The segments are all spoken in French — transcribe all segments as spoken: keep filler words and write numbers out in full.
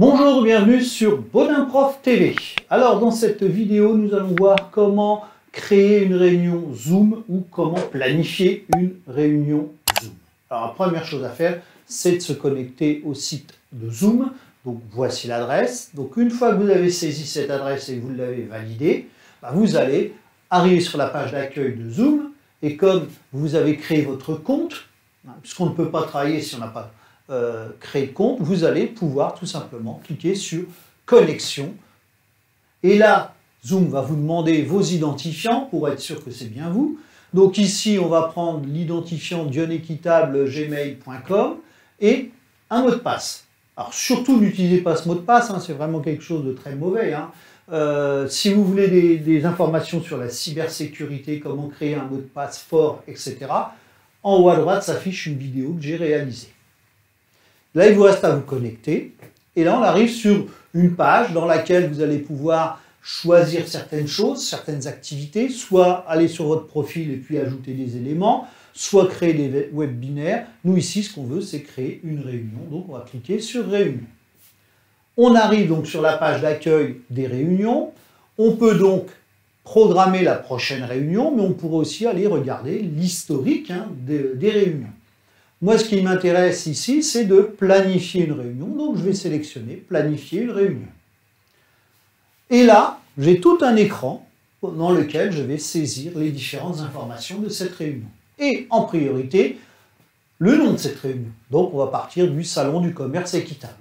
Bonjour, bienvenue sur Boninprof T V. Alors dans cette vidéo, nous allons voir comment créer une réunion Zoom ou comment planifier une réunion Zoom. Alors la première chose à faire, c'est de se connecter au site de Zoom. Donc voici l'adresse. Donc une fois que vous avez saisi cette adresse et que vous l'avez validée, bah, vous allez arriver sur la page d'accueil de Zoom. Et comme vous avez créé votre compte, hein, puisqu'on ne peut pas travailler si on n'a pas euh, créé de compte, vous allez pouvoir tout simplement cliquer sur Connexion. Et là, Zoom va vous demander vos identifiants pour être sûr que c'est bien vous. Donc ici, on va prendre l'identifiant dionéquitable gmail point com et un mot de passe. Alors surtout, n'utilisez pas ce mot de passe, hein, c'est vraiment quelque chose de très mauvais. Hein. Euh, si vous voulez des, des informations sur la cybersécurité, comment créer un mot de passe fort, et cetera, en haut à droite s'affiche une vidéo que j'ai réalisée. Là, il vous reste à vous connecter. Et là, on arrive sur une page dans laquelle vous allez pouvoir choisir certaines choses, certaines activités, soit aller sur votre profil et puis ajouter des éléments, soit créer des webinaires. Nous, ici, ce qu'on veut, c'est créer une réunion. Donc, on va cliquer sur Réunion. On arrive donc sur la page d'accueil des réunions. On peut donc programmer la prochaine réunion, mais on pourrait aussi aller regarder l'historique hein, des, des réunions. Moi, ce qui m'intéresse ici, c'est de planifier une réunion. Donc, je vais sélectionner « Planifier une réunion ». Et là, j'ai tout un écran dans lequel je vais saisir les différentes informations de cette réunion. Et en priorité, le nom de cette réunion. Donc, on va partir du Salon du commerce équitable.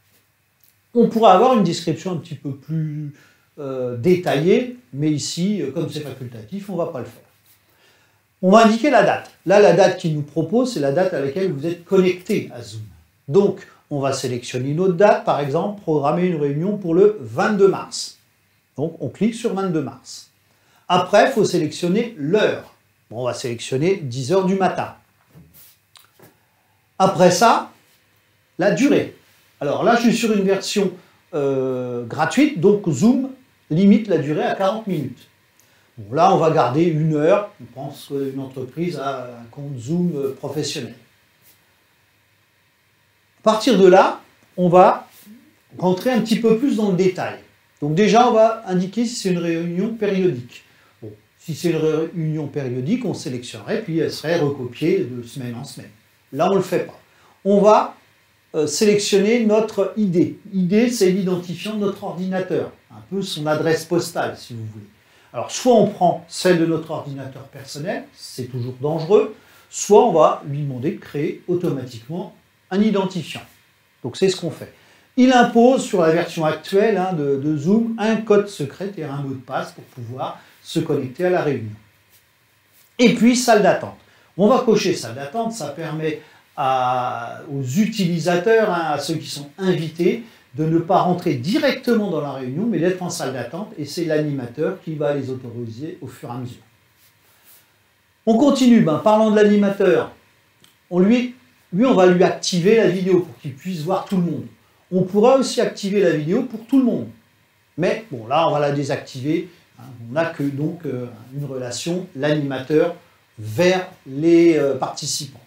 On pourra avoir une description un petit peu plus euh, détaillée, mais ici, comme c'est facultatif, on ne va pas le faire. On va indiquer la date. Là, la date qu'il nous propose, c'est la date à laquelle vous êtes connecté à Zoom. Donc, on va sélectionner une autre date, par exemple, programmer une réunion pour le vingt-deux mars. Donc, on clique sur vingt-deux mars. Après, il faut sélectionner l'heure. Bon, on va sélectionner dix heures du matin. Après ça, la durée. Alors là, je suis sur une version euh, gratuite, donc Zoom limite la durée à quarante minutes. Bon, là, on va garder une heure. On pense qu'une entreprise a un compte Zoom euh, professionnel. À partir de là, on va rentrer un petit peu plus dans le détail. Donc déjà, on va indiquer si c'est une réunion périodique. Bon, si c'est une réunion périodique, on sélectionnerait, puis elle serait recopiée de semaine en semaine. Là, on ne le fait pas. On va euh, sélectionner notre I D. I D, c'est l'identifiant de notre ordinateur, un peu son adresse postale, si vous voulez. Alors, soit on prend celle de notre ordinateur personnel, c'est toujours dangereux, soit on va lui demander de créer automatiquement un identifiant. Donc, c'est ce qu'on fait. Il impose sur la version actuelle hein, de, de Zoom un code secret et un mot de passe pour pouvoir se connecter à la réunion. Et puis, salle d'attente. On va cocher salle d'attente, ça permet à, aux utilisateurs, hein, à ceux qui sont invités, de ne pas rentrer directement dans la réunion, mais d'être en salle d'attente, et c'est l'animateur qui va les autoriser au fur et à mesure. On continue, ben, parlant de l'animateur, on lui, lui, on va lui activer la vidéo pour qu'il puisse voir tout le monde. On pourra aussi activer la vidéo pour tout le monde. Mais bon, là, on va la désactiver. Hein, on n'a que donc euh, une relation, l'animateur vers les euh, participants.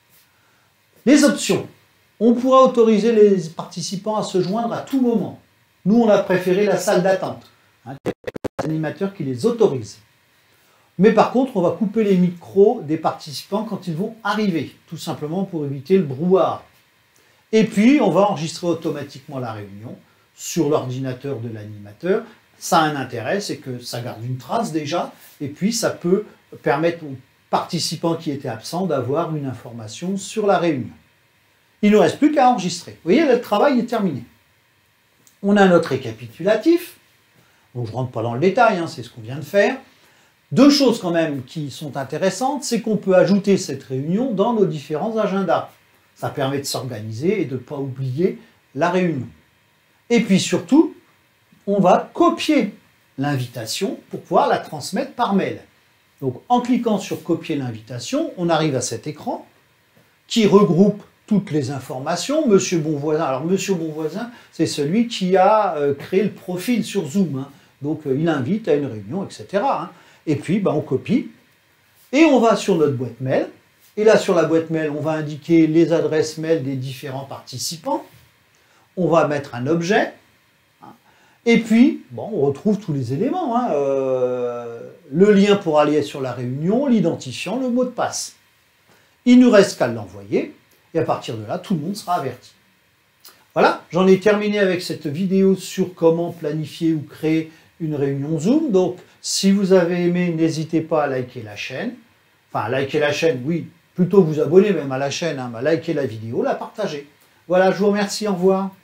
Les options. On pourra autoriser les participants à se joindre à tout moment. Nous, on a préféré la salle d'attente. Hein, l'animateur qui les autorise. Mais par contre, on va couper les micros des participants quand ils vont arriver, tout simplement pour éviter le brouhaha. Et puis, on va enregistrer automatiquement la réunion sur l'ordinateur de l'animateur. Ça a un intérêt, c'est que ça garde une trace déjà, et puis ça peut permettre aux participants qui étaient absents d'avoir une information sur la réunion. Il ne nous reste plus qu'à enregistrer. Vous voyez, là, le travail est terminé. On a notre récapitulatif. Donc, je ne rentre pas dans le détail, hein, c'est ce qu'on vient de faire. Deux choses quand même qui sont intéressantes, c'est qu'on peut ajouter cette réunion dans nos différents agendas. Ça permet de s'organiser et de ne pas oublier la réunion. Et puis surtout, on va copier l'invitation pour pouvoir la transmettre par mail. Donc en cliquant sur copier l'invitation, on arrive à cet écran qui regroupe toutes les informations. Monsieur Bonvoisin, alors Monsieur Bonvoisin, c'est celui qui a euh, créé le profil sur Zoom. Hein. Donc euh, il invite à une réunion, et cetera. Hein. Et puis ben, on copie et on va sur notre boîte mail. Et là sur la boîte mail, on va indiquer les adresses mail des différents participants. on va mettre un objet. Et puis, bon, on retrouve tous les éléments. Hein, euh, le lien pour aller sur la réunion, l'identifiant, le mot de passe. Il ne nous reste qu'à l'envoyer. Et à partir de là, tout le monde sera averti. Voilà, j'en ai terminé avec cette vidéo sur comment planifier ou créer une réunion Zoom. Donc, si vous avez aimé, n'hésitez pas à liker la chaîne. Enfin, liker la chaîne, oui, plutôt vous abonner même à la chaîne, hein, bah, liker la vidéo, la partager. Voilà, je vous remercie, au revoir.